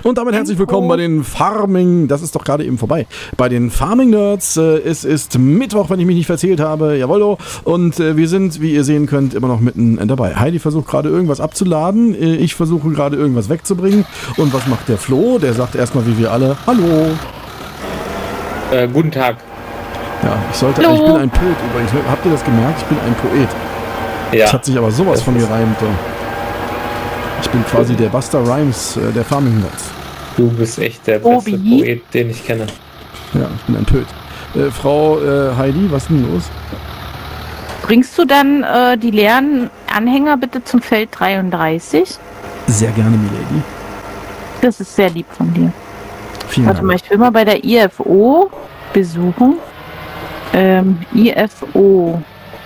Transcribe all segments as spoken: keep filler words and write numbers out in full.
Und damit herzlich willkommen bei den Farming, das ist doch gerade eben vorbei, bei den Farming Nerds. Äh, es ist Mittwoch, wenn ich mich nicht verzählt habe, jawollo. Und äh, wir sind, wie ihr sehen könnt, immer noch mitten dabei. Heidi versucht gerade irgendwas abzuladen, äh, ich versuche gerade irgendwas wegzubringen. Und was macht der Flo? Der sagt erstmal wie wir alle, hallo. Äh, guten Tag. Ja, ich sollte, Hallo. ich bin ein Poet übrigens. Habt ihr das gemerkt? Ich bin ein Poet. Ja. Das hat sich aber sowas Das von ist- gereimt. So. Ich bin quasi der Buster Rhymes äh, der Farming Nerds. Du bist echt der beste Obi. Poet, den ich kenne. Ja, ich bin ein Poet. Äh, Frau äh, Heidi, was ist denn los? Bringst du dann äh, die leeren Anhänger bitte zum Feld dreiunddreißig? Sehr gerne, Milady. Das ist sehr lieb von dir. Vielen Warte mal, Dank. ich will mal bei der I F O besuchen. Ähm, I F O.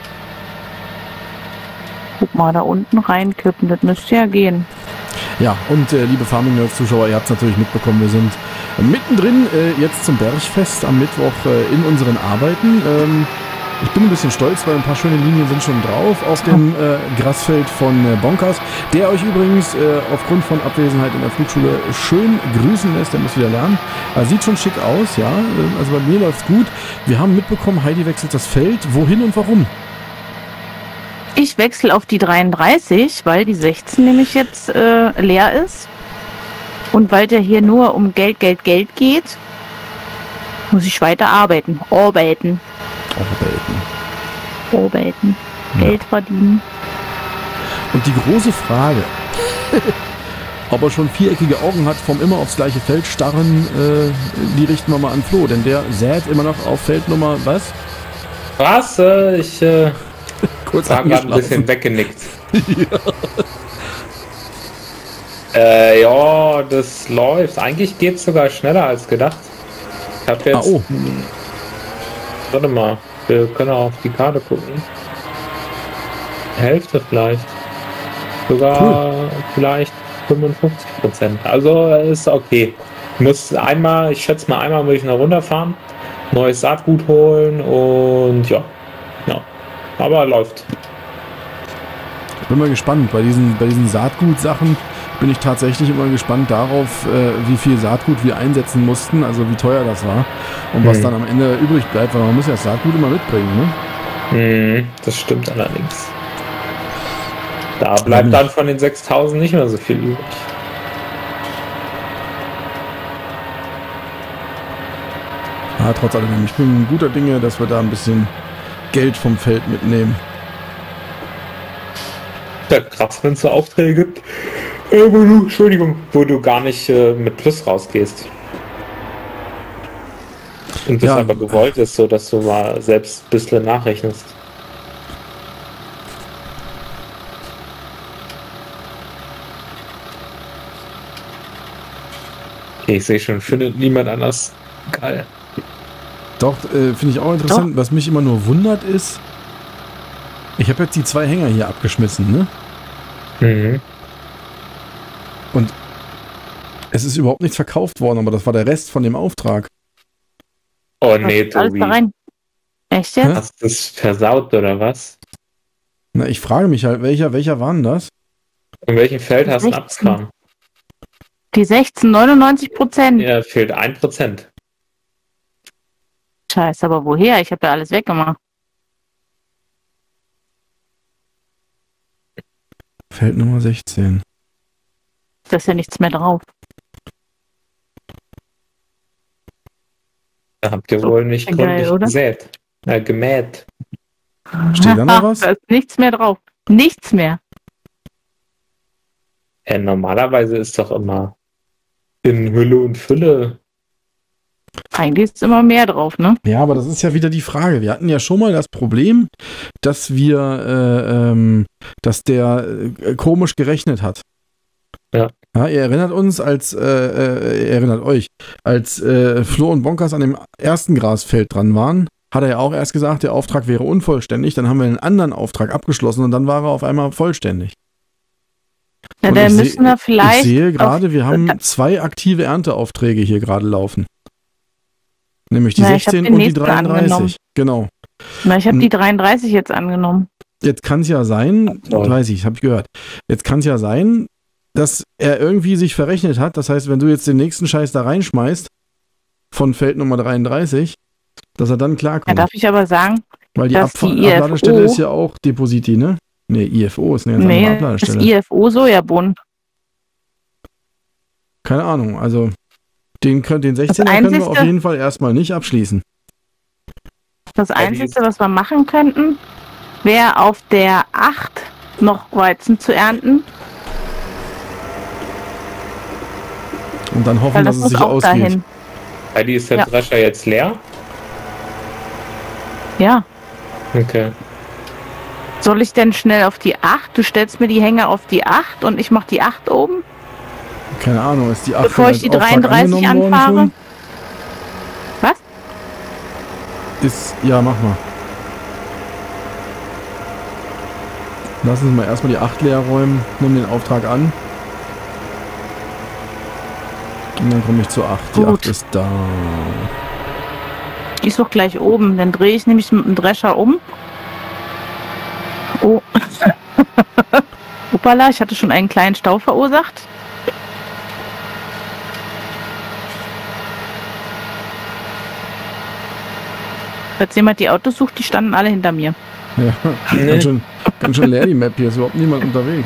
Guck mal, da unten reinkippen, das müsste ja gehen. Ja, und äh, liebe Farming Nerds Zuschauer, ihr habt es natürlich mitbekommen, wir sind mittendrin äh, jetzt zum Bergfest am Mittwoch äh, in unseren Arbeiten. Ähm, ich bin ein bisschen stolz, weil ein paar schöne Linien sind schon drauf auf dem äh, Grasfeld von äh, Bonkers, der euch übrigens äh, aufgrund von Abwesenheit in der Flugschule schön grüßen lässt, der muss wieder lernen. Er sieht schon schick aus, ja, äh, also bei mir läuft's gut. Wir haben mitbekommen, Heidi wechselt das Feld. Wohin und warum? Ich wechsle auf die dreiunddreißig, weil die sechzehn nämlich jetzt äh, leer ist. Und weil der hier nur um Geld, Geld, Geld geht, muss ich weiter arbeiten. Arbeiten. Arbeiten. Arbeiten. Ja. Geld verdienen. Und die große Frage, ob er schon viereckige Augen hat vom immer aufs gleiche Feld starren, äh, die richten wir mal an Flo, denn der sät immer noch auf Feldnummer, was? Was? Äh, ich äh, Kurz war gerade ein angeschlafen. bisschen weggenickt. Äh, ja, das läuft. Eigentlich geht es sogar schneller als gedacht. Ich habe jetzt... Ah, oh. Warte mal, wir können auch auf die Karte gucken. Hälfte vielleicht. Sogar vielleicht fünfundfünfzig Prozent. Also ist okay. Ich muss einmal, ich schätze mal einmal muss ich noch runterfahren, neues Saatgut holen und ja. Ja. Aber läuft. Ich bin mal gespannt, bei diesen, bei diesen Saatgut-Sachen bin ich tatsächlich immer gespannt darauf, äh, wie viel Saatgut wir einsetzen mussten, also wie teuer das war und was Hm. dann am Ende übrig bleibt, weil man muss ja das Saatgut immer mitbringen, ne? Hm, das stimmt allerdings. Da bleibt dann von den sechstausend nicht mehr so viel übrig. Ja, trotz alledem, ich bin guter Dinge, dass wir da ein bisschen Geld vom Feld mitnehmen. Ja, krass, wenn es so Aufträge gibt, äh, wo du, Entschuldigung, wo du gar nicht äh, mit Plus rausgehst. Und das Ja. aber gewollt ist, so dass du mal selbst ein bisschen nachrechnest. Okay, ich sehe schon, findet niemand anders geil. Doch, äh, finde ich auch interessant. Was mich immer nur wundert ist, ich habe jetzt die zwei Hänger hier abgeschmissen, ne? Mhm. Und es ist überhaupt nichts verkauft worden, aber das war der Rest von dem Auftrag. Oh nee, Was, alles Tobi. da rein. Echt jetzt? Hast du das versaut oder was? Na, ich frage mich halt, welcher, welcher war denn das? In welchem Feld hast du einen sechzehn. Abspann? Die sechzehn, neunundneunzig Prozent. Ja, fehlt ein Prozent. Scheiße, aber woher? Ich habe ja alles weggemacht. Feld Nummer sechzehn. Da ist ja nichts mehr drauf. Da habt ihr So, wohl nicht geil, gründlich oder? gesät. Äh, gemäht. Steht da noch was? Da ist nichts mehr drauf. Nichts mehr. Ja, normalerweise ist doch immer in Hülle und Fülle. Eigentlich ist immer mehr drauf, ne? Ja, aber das ist ja wieder die Frage. Wir hatten ja schon mal das Problem, dass wir, äh, ähm, dass der äh, komisch gerechnet hat. Ja. Ja, ihr erinnert uns, als, äh, äh, ihr erinnert euch, als äh, Flo und Bonkers an dem ersten Grasfeld dran waren, hat er ja auch erst gesagt, der Auftrag wäre unvollständig. Dann haben wir einen anderen Auftrag abgeschlossen und dann war er auf einmal vollständig. Ja, Und dann ich müssen seh- wir vielleicht. Ich sehe gerade, auf- wir haben zwei aktive Ernteaufträge hier gerade laufen. Nämlich die Na, ich hab sechzehn den und die nächsten angenommen. dreiunddreißig. Genau. Na, ich habe die dreiunddreißig jetzt angenommen. Jetzt kann es ja sein, Toll. weiß ich, habe ich gehört. Jetzt kann es ja sein, dass er irgendwie sich verrechnet hat. Das heißt, wenn du jetzt den nächsten Scheiß da reinschmeißt, von Feld Nummer dreiunddreißig, dass er dann klarkommt. Ja, darf ich aber sagen, weil die, dass Abf die I F O Abladestelle ist ja auch Depositi, ne? Ne, I F O ist eine ganz nee, andere Abladestelle. das I F O Sojabohnen. Keine Ahnung, also den, den sechzehner Das können wir Einzigste- auf jeden Fall erstmal nicht abschließen. Das Einzige, was wir machen könnten, wäre auf der acht noch Weizen zu ernten. Und dann hoffen, Weil dass das es sich muss auch ausgeht. dahin. Heidi, ist der Ja. Drescher jetzt leer? Ja. Okay. Soll ich denn schnell auf die acht? Du stellst mir die Hänger auf die acht und ich mache die acht oben? Keine Ahnung, ist die acht Bevor ich die dreiunddreißig anfahre? Was? Ist, ja, mach mal. Lass uns mal erstmal die acht leer räumen, nimm den Auftrag an. Und dann komme ich zur acht. Die Gut. acht ist da. Die ist doch gleich oben. Dann drehe ich nämlich mit dem Drescher um. Oh. Hoppala, ich hatte schon einen kleinen Stau verursacht. Falls jemand die Autos sucht, die standen alle hinter mir. Ja, ganz schön, ganz schön leer die Map hier, ist überhaupt niemand unterwegs.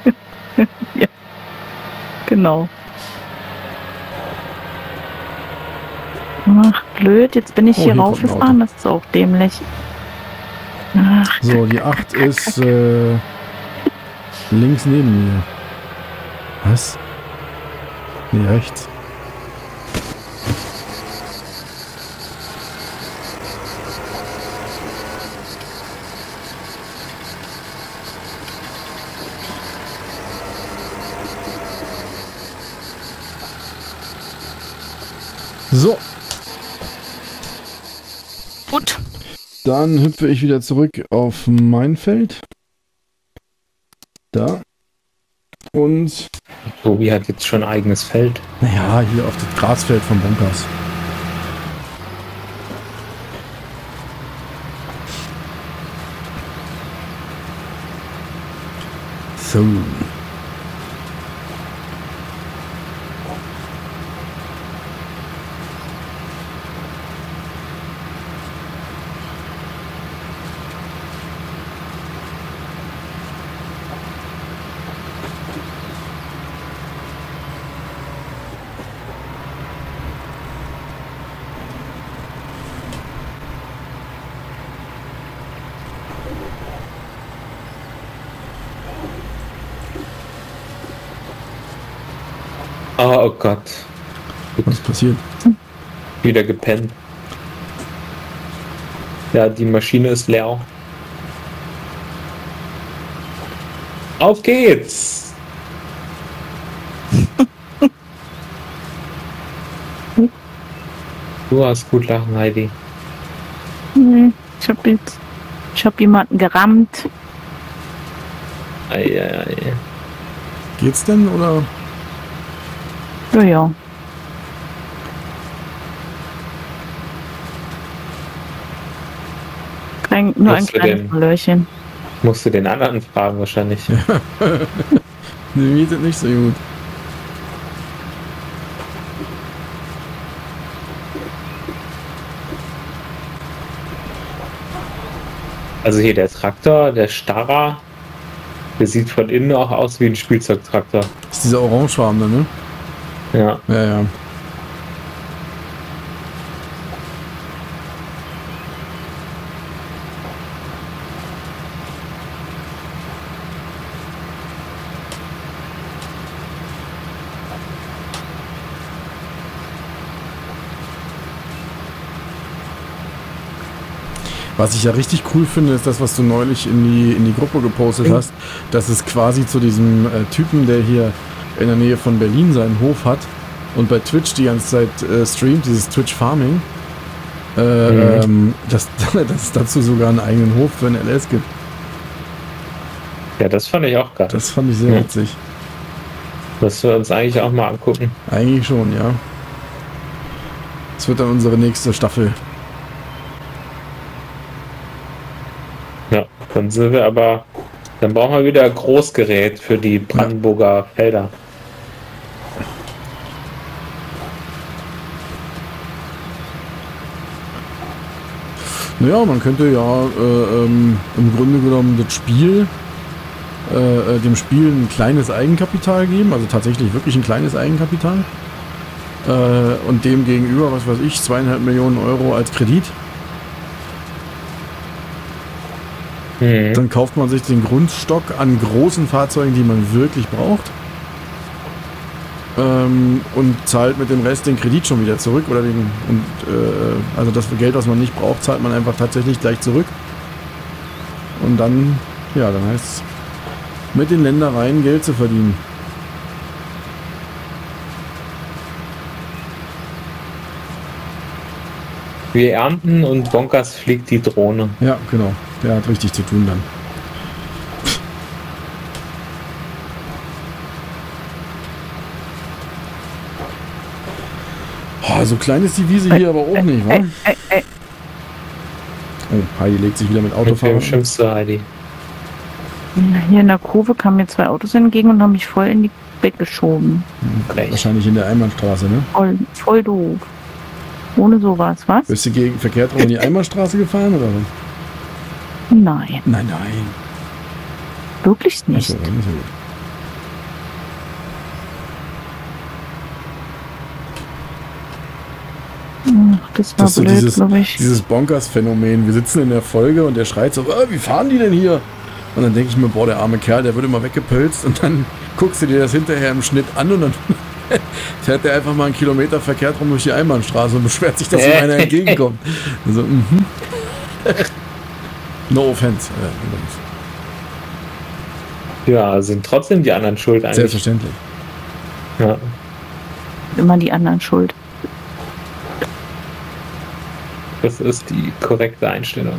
Genau. Ach, blöd, jetzt bin ich Oh, hier hier kommt ein raufgefahren, das ist auch dämlich. Ach, So, die acht ist äh, links neben mir. Was? Nee, rechts. So, gut. dann hüpfe ich wieder zurück auf mein Feld. Da. Und, Tobi hat jetzt schon ein eigenes Feld. naja, hier auf das Grasfeld von Bunkers. So. Oh, oh Gott. Was passiert? Wieder gepennt. Ja, die Maschine ist leer. Auf geht's! Du hast gut lachen, Heidi. Hm, Ich hab jetzt, ich hab jemanden gerammt. Eieiei. Geht's denn, oder? Ja, ja. Klein, nur ein Musst du kleines den- Verlörchen. Musst du den anderen fragen wahrscheinlich. Nee, mir geht nicht so gut. Also hier der Traktor, der Starrer, der sieht von innen auch aus wie ein Spielzeugtraktor. Das ist dieser orangefarbene, ne? Ja. Ja, ja. Was ich ja richtig cool finde, ist das, was du neulich in die, in die Gruppe gepostet hast, dass es quasi zu diesem äh, Typen, der hier in der Nähe von Berlin seinen Hof hat und bei Twitch die ganze Zeit äh, streamt, dieses Twitch Farming, äh, Mhm. ähm, dass, dass es dazu sogar einen eigenen Hof für ein L S gibt. Ja, das fand ich auch geil. Das fand ich sehr Ja. witzig. Das wir uns eigentlich auch mal angucken. Eigentlich schon, ja. Das wird dann unsere nächste Staffel. Ja, dann sind wir aber Dann brauchen wir wieder Großgerät für die Brandenburger Felder. Naja, man könnte ja äh, ähm, im Grunde genommen das Spiel, äh, dem Spiel ein kleines Eigenkapital geben, also tatsächlich wirklich ein kleines Eigenkapital. Äh, und dem gegenüber, was weiß ich, zweieinhalb Millionen Euro als Kredit. Mhm. Dann kauft man sich den Grundstock an großen Fahrzeugen, die man wirklich braucht. Ähm, und zahlt mit dem Rest den Kredit schon wieder zurück. Oder den, und, äh, also das Geld, was man nicht braucht, zahlt man einfach tatsächlich gleich zurück. Und dann, ja, dann heißt es, mit den Ländereien Geld zu verdienen. Wir ernten und Bonkers fliegt die Drohne. Ja, genau. Der hat richtig zu tun dann. Oh, so klein ist die Wiese hier aber auch nicht, wa? Ey, ey, ey. Oh, Heidi legt sich wieder mit Mit Autofahren. wem schimpfst du, Heidi? Hier in der Kurve kamen mir zwei Autos entgegen und haben mich voll in die Bett geschoben. Frech. Wahrscheinlich in der Einbahnstraße, ne? Voll, voll doof. Ohne sowas, was? Bist du gegen verkehrt rum in die Einbahnstraße gefahren oder was? Nein, Nein, nein. wirklich nicht. Achso, dann ist ja gut. Ach, das war Das ist so blöd, dieses, glaube ich. dieses Bonkers-Phänomen. Wir sitzen in der Folge und der schreit so, ah, wie fahren die denn hier? Und dann denke ich mir, boah, der arme Kerl, der wird immer weggepölzt. Und dann guckst du dir das hinterher im Schnitt an und dann fährt der einfach mal einen Kilometer verkehrt rum durch die Einbahnstraße und beschwert sich, dass ihm einer entgegenkommt. Also, mhm. No offense. Äh, Ja, sind trotzdem die anderen schuld eigentlich. Selbstverständlich. Ja. Immer die anderen schuld. Das ist die korrekte Einstellung.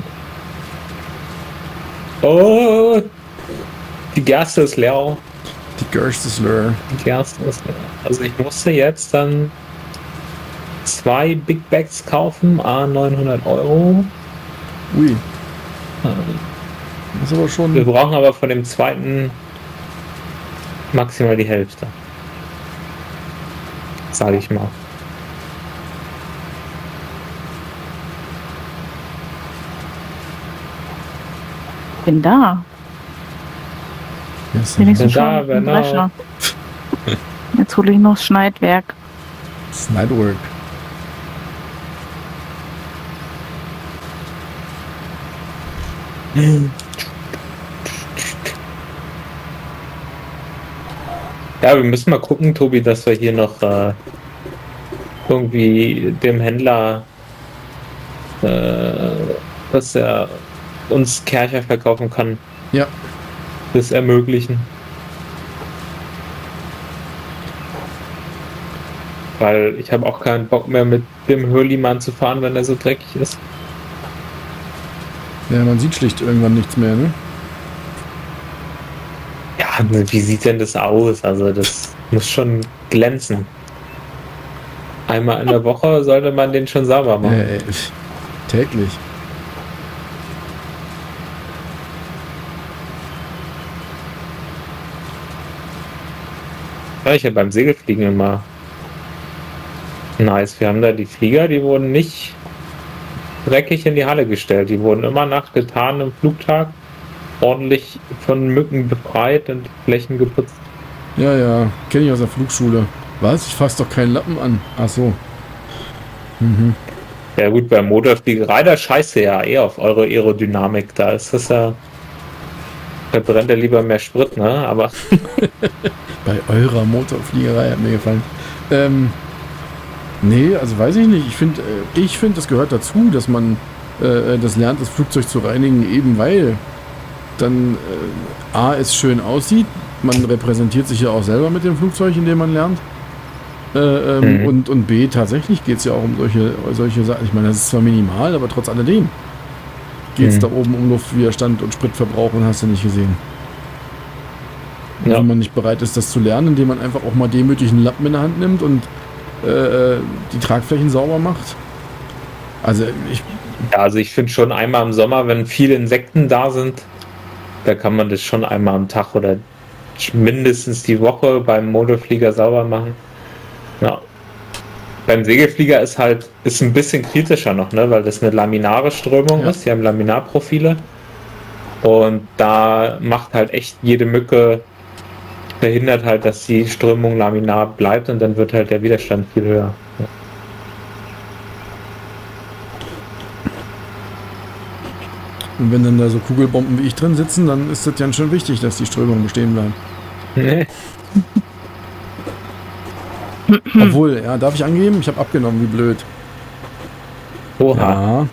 Oh, die Gerste ist leer. Die Gersteslur. Die Gerste ist leer. Also ich musste jetzt dann zwei Big Bags kaufen, a neunhundert Euro. Ui. Das ist aber schon... Wir brauchen aber von dem zweiten maximal die Hälfte. Sage ich mal. Bin da. Yes, Wenigstens Bin schon da, ein bin da. Drescher. Jetzt hole ich noch das Schneidwerk. Snidework. Ja, wir müssen mal gucken, Tobi, dass wir hier noch äh, irgendwie dem Händler, äh, dass er uns Kercher verkaufen kann, Ja. das ermöglichen. Weil ich habe auch keinen Bock mehr mit dem Hurlimann zu fahren, wenn er so dreckig ist. Ja, man sieht schlicht irgendwann nichts mehr, ne? Ja, wie sieht denn das aus? Also das muss schon glänzen. Einmal in der Woche sollte man den schon sauber machen. Äh, täglich. Ja, ich habe beim Segelfliegen immer nice. Wir haben da die Flieger, die wurden nicht dreckig in die Halle gestellt. Die wurden immer nach getanem Flugtag ordentlich von Mücken befreit und die Flächen geputzt. Ja, ja, kenne ich aus der Flugschule. Was? Ich fasse doch keinen Lappen an. Ach so. Mhm. Ja gut, bei Motorfliegerei, da scheißt ihr ja eh auf eure Aerodynamik. Da ist das ja, da brennt ja lieber mehr Sprit, ne? Aber Bei eurer Motorfliegerei hat mir gefallen. Ähm, nee, also weiß ich nicht. Ich finde, äh, ich finde, das gehört dazu, dass man äh, das lernt, das Flugzeug zu reinigen, eben weil dann äh, A, es schön aussieht. Man repräsentiert sich ja auch selber mit dem Flugzeug, indem man lernt. Äh, ähm, Mhm. und, und B, tatsächlich geht es ja auch um solche, solche Sachen. Ich meine, das ist zwar minimal, aber trotz alledem geht es Mhm. da oben um Luftwiderstand und Spritverbrauch und hast du nicht gesehen. Und Ja. wenn man nicht bereit ist, das zu lernen, indem man einfach auch mal demütig einen Lappen in der Hand nimmt und äh, die Tragflächen sauber macht. Also ich, ja, also ich finde schon einmal im Sommer, wenn viele Insekten da sind, Da kann man das schon einmal am Tag oder mindestens die Woche beim Motorflieger sauber machen. Ja. Beim Segelflieger ist halt ist ein bisschen kritischer noch, ne, weil das eine laminare Strömung Ja. ist. Die haben Laminarprofile. Und da macht halt echt jede Mücke, verhindert halt, dass die Strömung laminar bleibt und dann wird halt der Widerstand viel höher. Ja. Und wenn dann da so Kugelbomben wie ich drin sitzen, dann ist das ganz schön wichtig, dass die Strömung bestehen bleibt. Nee. Obwohl, ja, darf ich angeben? Ich habe abgenommen, wie blöd. Oha. Ja,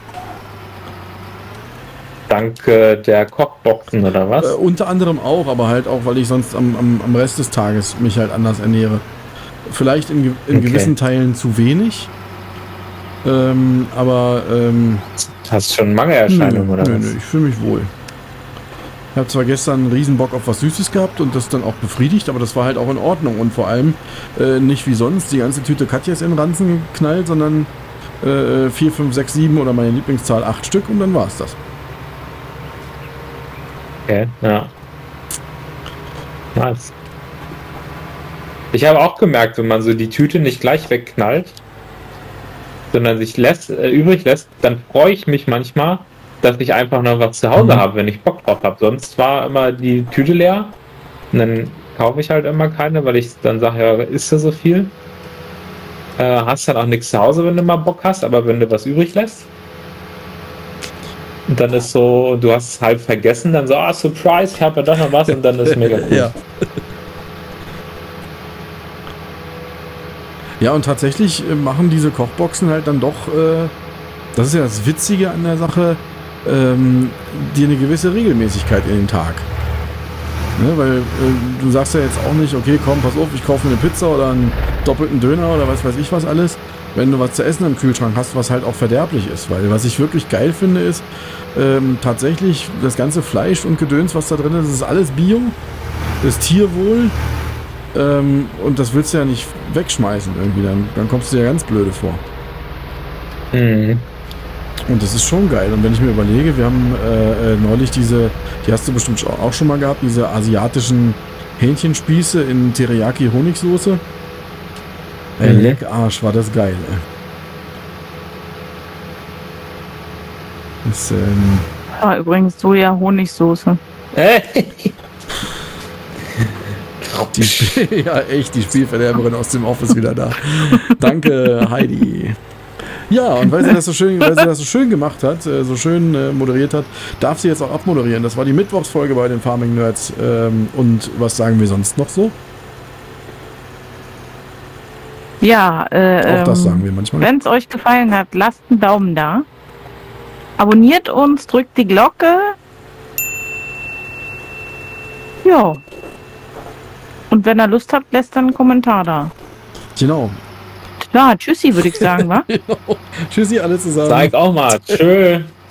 Dank äh, der Kochboxen oder was? äh, unter anderem auch, aber halt auch, weil ich sonst am, am, am Rest des Tages mich halt anders ernähre. Vielleicht in, ge- in Okay. gewissen Teilen zu wenig, ähm, aber ähm, Hast schon Mangelerscheinungen nö, oder nö, was? nö, ich fühle mich wohl. Ich habe zwar gestern einen riesen Bock auf was Süßes gehabt und das dann auch befriedigt, aber das war halt auch in Ordnung und vor allem äh, nicht wie sonst die ganze Tüte Katjes in den Ranzen geknallt, sondern äh, vier, fünf, sechs, sieben oder meine Lieblingszahl acht Stück und dann war es das. Okay, ja. Nice. Ich habe auch gemerkt, wenn man so die Tüte nicht gleich wegknallt, sondern sich lässt, äh, übrig lässt, dann freue ich mich manchmal, dass ich einfach noch was zu Hause Mhm. habe, wenn ich Bock drauf habe. Sonst war immer die Tüte leer und dann kaufe ich halt immer keine, weil ich dann sage, ja, ist ja so viel. Äh, hast dann auch nichts zu Hause, wenn du mal Bock hast, aber wenn du was übrig lässt, und dann ist so, du hast es halb vergessen, dann so, ah, Surprise, ich habe ja doch noch was und dann ist mega cool. Ja. Ja, und tatsächlich äh, machen diese Kochboxen halt dann doch, äh, das ist ja das Witzige an der Sache, ähm, dir eine gewisse Regelmäßigkeit in den Tag. Ne, weil äh, du sagst ja jetzt auch nicht, okay, komm, pass auf, ich kaufe mir eine Pizza oder einen doppelten Döner oder was weiß ich was alles, wenn du was zu essen im Kühlschrank hast, was halt auch verderblich ist. Weil was ich wirklich geil finde, ist ähm, tatsächlich das ganze Fleisch und Gedöns, was da drin ist, ist alles Bio, ist Tierwohl. Ähm, und das willst du ja nicht wegschmeißen irgendwie, dann, dann kommst du dir ganz blöde vor. Mhm. Und das ist schon geil. Und wenn ich mir überlege, wir haben äh, äh, neulich diese, die hast du bestimmt auch schon mal gehabt, diese asiatischen Hähnchenspieße in Teriyaki-Honigsoße. Ey, Mhm. leck Arsch, war das geil, ey. Das, ähm, Ah, übrigens Soja-Honigsoße. Äh, die, ja, echt, die Spielverderberin aus dem Office wieder da. Danke, Heidi. Ja, und weil sie das so schön, weil sie das so schön gemacht hat, äh, so schön äh, moderiert hat, darf sie jetzt auch abmoderieren. Das war die Mittwochsfolge bei den Farming Nerds. Ähm, und was sagen wir sonst noch so? Ja, äh, Auch das ähm, sagen wir manchmal. wenn es euch gefallen hat, lasst einen Daumen da. Abonniert uns, drückt die Glocke. Ja. Und wenn ihr Lust habt, lässt dann einen Kommentar da. Genau. Ja, tschüssi, würde ich sagen, wa? Genau. Tschüssi alle zusammen. sag auch mal, tschö.